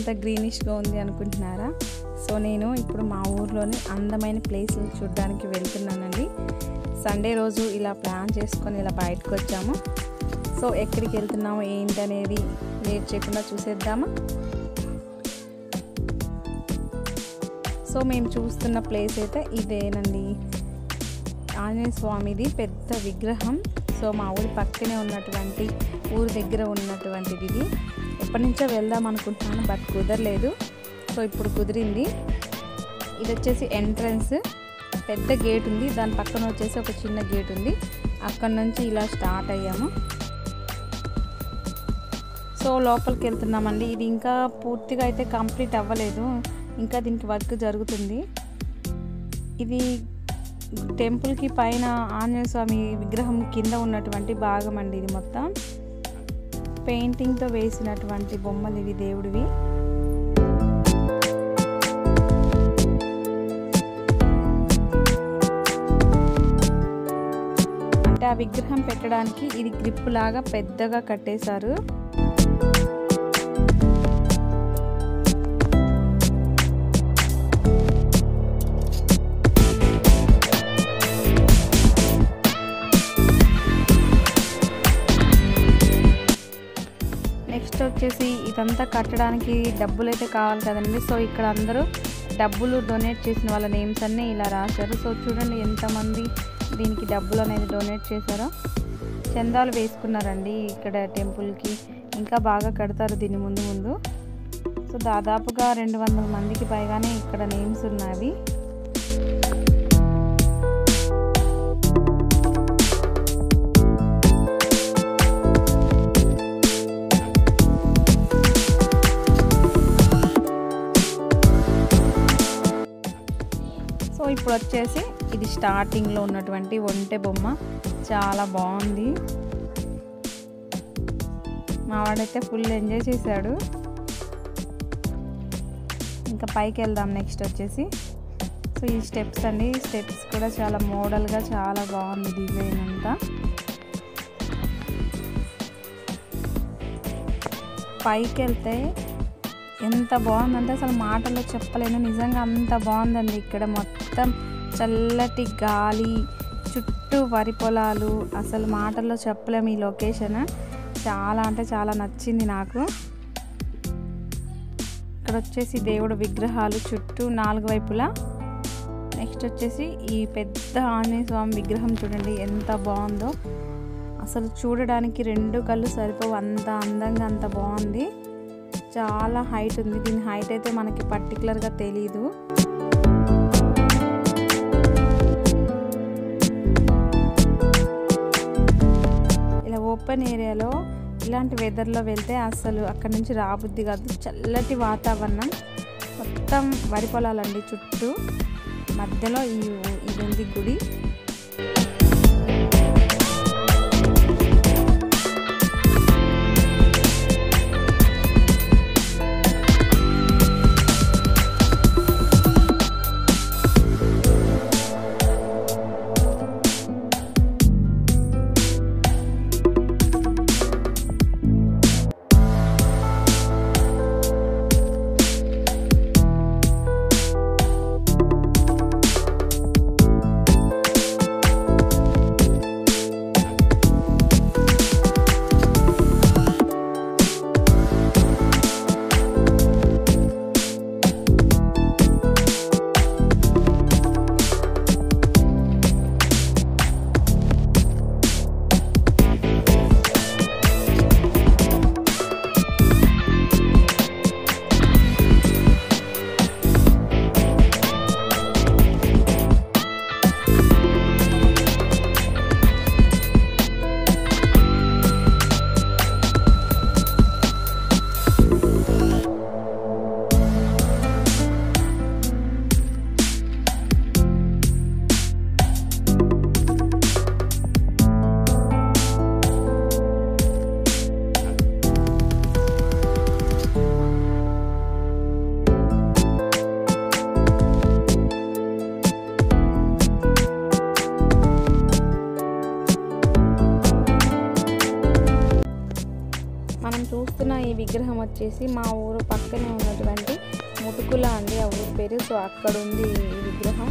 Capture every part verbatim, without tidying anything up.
ఇంత గ్రీనిష్గా ఉంది అనుకుంటున్నారా? సో నేను ఇప్పుడు మా ఊర్లోని అందమైన ప్లేస్ చూడడానికి వెళ్తున్నానండి. సండే రోజు ఇలా ప్లాన్ చేసుకొని ఇలా బయటకు వచ్చాము. సో ఎక్కడికి వెళ్తున్నాము ఏంటి అనేది లేట్ చేయకుండా చూసేద్దామా? సో మేము చూస్తున్న ప్లేస్ అయితే ఇదేనండి, ఆంజనేయ స్వామిది పెద్ద విగ్రహం. సో మా ఊరి పక్కనే ఉన్నటువంటి ఊరి దగ్గర ఉన్నటువంటిది ఇది. ఎప్పటి నుంచో వెళ్దాం అనుకుంటున్నాను బట్ కుదరలేదు. సో ఇప్పుడు కుదిరింది. ఇది వచ్చేసి ఎంట్రన్స్, పెద్ద గేట్ ఉంది, దాని పక్కన వచ్చేసి ఒక చిన్న గేట్ ఉంది. అక్కడ నుంచి ఇలా స్టార్ట్ అయ్యాము. సో లోపలికి వెళ్తున్నామండి. ఇది ఇంకా పూర్తిగా అయితే కంప్లీట్ అవ్వలేదు, ఇంకా దీనికి వర్క్ జరుగుతుంది. ఇది టెంపుల్కి పైన ఆంజనేయ స్వామి విగ్రహం కింద ఉన్నటువంటి భాగం అండి. ఇది మొత్తం పెయింటింగ్తో వేసినటువంటి బొమ్మలు ఇవి దేవుడివి. అంటే ఆ విగ్రహం పెట్టడానికి ఇది గ్రిప్ లాగా పెద్దగా కట్టేశారు. నెక్స్ట్ వచ్చేసి ఇదంతా కట్టడానికి డబ్బులు అయితే కావాలి కదండి. సో ఇక్కడ అందరూ డబ్బులు డొనేట్ చేసిన వాళ్ళ నేమ్స్ అన్నీ ఇలా రాశారు. సో చూడండి ఎంతమంది దీనికి డబ్బులు అనేది డొనేట్ చేశారో. చందాలు వేసుకున్నారండి ఇక్కడ టెంపుల్కి. ఇంకా బాగా కడతారు దీని ముందు ముందు. సో దాదాపుగా రెండు వందల మందికి పైగానే ఇక్కడ నేమ్స్ ఉన్నవి. సో ఇప్పుడు వచ్చేసి ఇది స్టార్టింగ్లో ఉన్నటువంటి ఒంటె బొమ్మ చాలా బాగుంది. మా వాడైతే ఫుల్ ఎంజాయ్ చేశాడు. ఇంకా పైకి వెళ్దాం. నెక్స్ట్ వచ్చేసి సో ఈ స్టెప్స్ అండి, స్టెప్స్ కూడా చాలా మోడల్గా చాలా బాగుంది డిజైన్ అంతా. పైకి వెళ్తే ఎంత బాగుందంటే అసలు మాటల్లో చెప్పలేను. నిజంగా అంత బాగుందండి. ఇక్కడ మొత్తం చల్లటి గాలి, చుట్టూ వరి పొలాలు, అసలు మాటల్లో చెప్పలేము. ఈ లొకేషన్ చాలా అంటే చాలా నచ్చింది నాకు. ఇక్కడ వచ్చేసి దేవుడు విగ్రహాలు చుట్టూ నాలుగు వైపులా. నెక్స్ట్ వచ్చేసి ఈ పెద్ద ఆంజనేయ స్వామి విగ్రహం చూడండి ఎంత బాగుందో. అసలు చూడడానికి రెండు కళ్ళు సరిపోవు, అంత అందంగా అంత బాగుంది. చాలా హైట్ ఉంది. దీని హైట్ అయితే మనకి పర్టికులర్గా తెలీదు. ఇలా ఓపెన్ ఏరియాలో ఇలాంటి వెదర్లో వెళ్తే అసలు అక్కడ నుంచి రాబుద్ది కాదు. చల్లటి వాతావరణం, మొత్తం వరి పొలాలండి చుట్టూ. మధ్యలో ఈ ఇది ఉంది గుడి. విగ్రహం వచ్చేసి మా ఊరు పక్కనే ఉన్నటువంటి ముటుకుల అండి ఆ ఊరి పేరు. సో అక్కడ ఉంది ఈ విగ్రహం.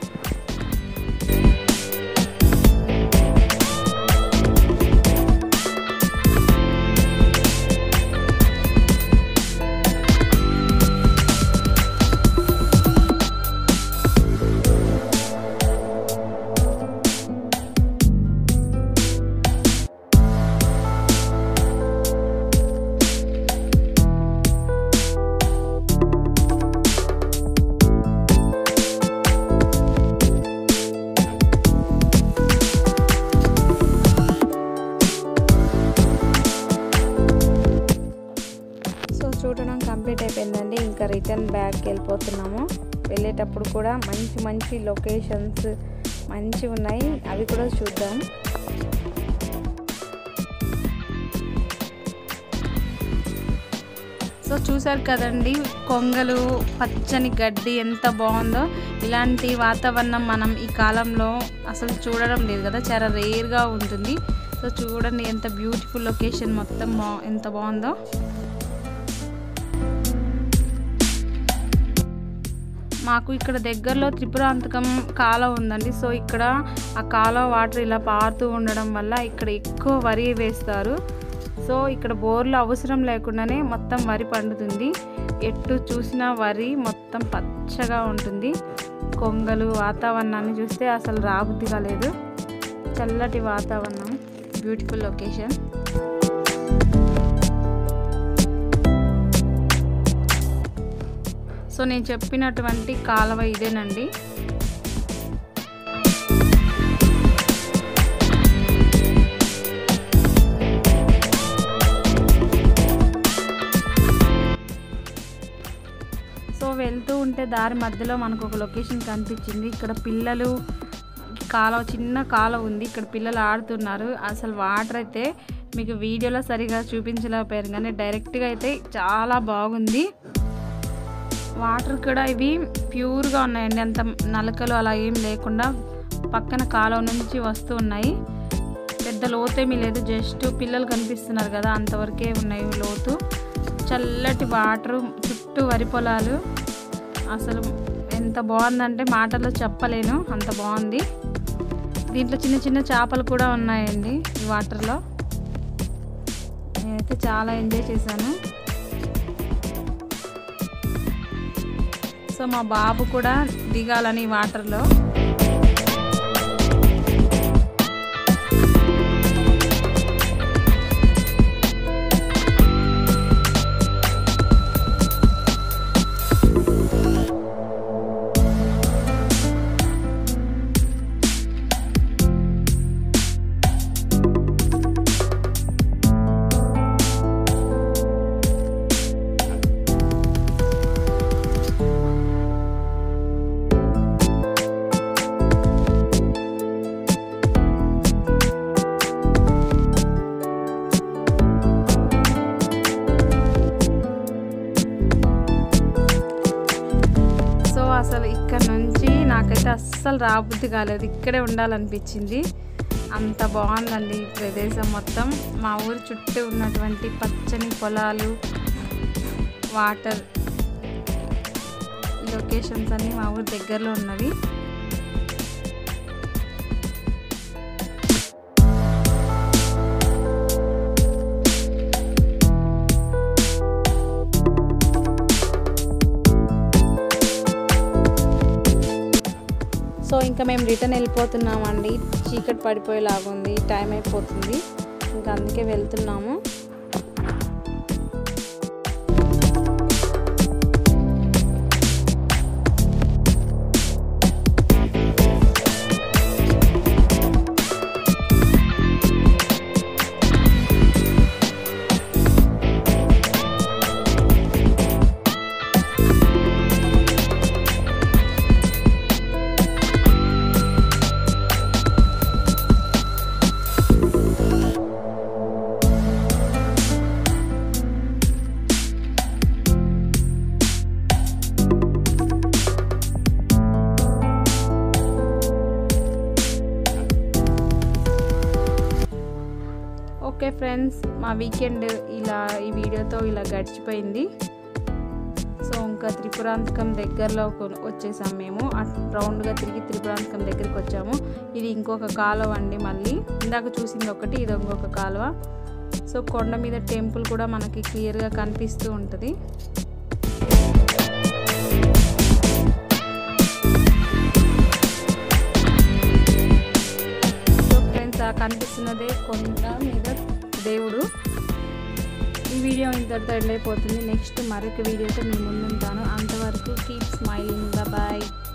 చూడడం కంప్లీట్ అయిపోయిందండి. ఇంకా రిటర్న్ బ్యాక్కి వెళ్ళిపోతున్నాము. వెళ్ళేటప్పుడు కూడా మంచి మంచి లొకేషన్స్ మంచి ఉన్నాయి, అవి కూడా చూద్దాం. సో చూసారు కదండి కొంగలు, పచ్చని గడ్డి ఎంత బాగుందో. ఇలాంటి వాతావరణం మనం ఈ కాలంలో అసలు చూడడం లేదు కదా, చాలా రేర్గా ఉంటుంది. సో చూడండి ఎంత బ్యూటిఫుల్ లొకేషన్, మొత్తం బా ఎంత బాగుందో. మాకు ఇక్కడ దగ్గరలో త్రిపురాంతకం కాలువ ఉందండి. సో ఇక్కడ ఆ కాలువ వాటర్ ఇలా పారుతూ ఉండడం వల్ల ఇక్కడ ఎక్కువ వరి వేస్తారు. సో ఇక్కడ బోర్లు అవసరం లేకుండానే మొత్తం వరి పండుతుంది. ఎటు చూసినా వరి మొత్తం పచ్చగా ఉంటుంది. కొంగలు, వాతావరణాన్ని చూస్తే అసలు రాబుద్ది కాలేదు. చల్లటి వాతావరణం, బ్యూటిఫుల్ లొకేషన్. సో నేను చెప్పినటువంటి కాలువ ఇదేనండి. సో వెళ్తూ ఉంటే దారి మధ్యలో మనకు ఒక లొకేషన్ కనిపించింది. ఇక్కడ పిల్లలు, కాలువ చిన్న కాలువ ఉంది, ఇక్కడ పిల్లలు ఆడుతున్నారు. అసలు వాటర్ అయితే మీకు వీడియోలో సరిగా చూపించలేకపోయారు, కానీ డైరెక్ట్గా అయితే చాలా బాగుంది. వాటర్ కూడా ఇవి ప్యూర్గా ఉన్నాయండి, అంత నలకలు అలా ఏం లేకుండా పక్కన కాలువ నుంచి వస్తూ ఉన్నాయి. పెద్ద లోతేమీ లేదు, జస్ట్ పిల్లలు కనిపిస్తున్నారు కదా అంతవరకే ఉన్నాయి లోతు. చల్లటి వాటరు, చుట్టూ వరి పొలాలు. అసలు ఎంత బాగుందంటే మాటల్లో చెప్పలేను, అంత బాగుంది. దీంట్లో చిన్న చిన్న చేపలు కూడా ఉన్నాయండి ఈ వాటర్లో. నేనైతే చాలా ఎంజాయ్ చేశాను. సో మా బాబు కూడా దిగాలని వాటర్లో. అసలు ఇక్కడ నుంచి నాకైతే అస్సలు రాబుద్ది కాలేదు, ఇక్కడే ఉండాలనిపించింది. అంత బాగుందండి ఈ ప్రదేశం మొత్తం. మా ఊరు చుట్టూ ఉన్నటువంటి పచ్చని పొలాలు, వాటర్, లొకేషన్స్ అన్నీ మా ఊరు దగ్గరలో ఉన్నవి. సో ఇంకా మేము రిటర్న్ వెళ్ళిపోతున్నామండి. చీకటి పడిపోయేలాగుంది, టైం అయిపోతుంది, ఇంకా అందుకే వెళ్తున్నాము. ఫ్రెండ్స్, మా వీకెండ్ ఇలా ఈ వీడియోతో ఇలా గడిచిపోయింది. సో ఇంకా త్రిపురాంతకం దగ్గరలో వచ్చేసాం మేము. రౌండ్గా తిరిగి త్రిపురాంతకం దగ్గరికి వచ్చాము. ఇది ఇంకొక కాలువ అండి. మళ్ళీ ఇందాక చూసింది ఒకటి, ఇది ఇంకొక కాలువ. సో కొండ మీద టెంపుల్ కూడా మనకి క్లియర్గా కనిపిస్తూ ఉంటుంది. సో ఫ్రెండ్స్, ఆ కనిపిస్తున్నదే కొండ మీద దేవుడు. ఈ వీడియో ఇంతటితో ఎండ్ అయిపోతుంది. నెక్స్ట్ మరొక వీడియోతో మీ ముందుంటాను. అంతవరకు కీప్ స్మైలింగ్. బాయ్.